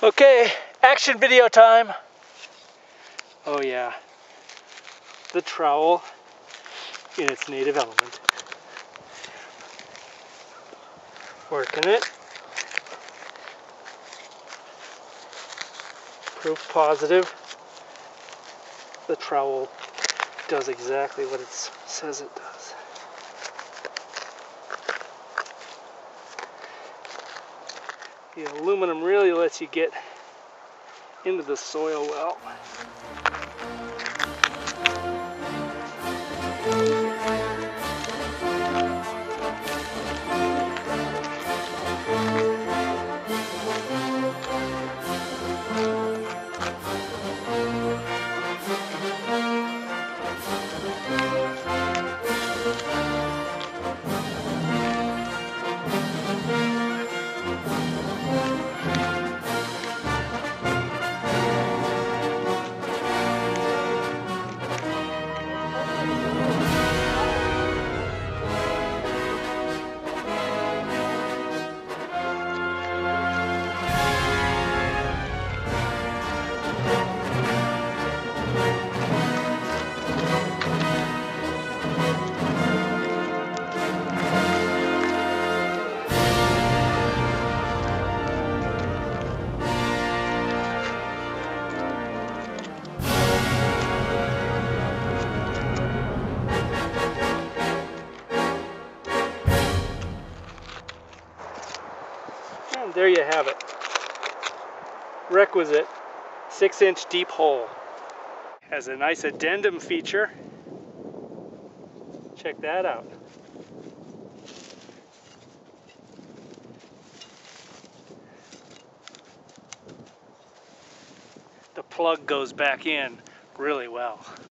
Okay, action video time. Oh yeah, the trowel in its native element. Working it. Proof positive. The trowel does exactly what it says it does. The aluminum really lets you get into the soil well. And there you have it. Requisite 6-inch deep hole. Has a nice addendum feature. Check that out. The plug goes back in really well.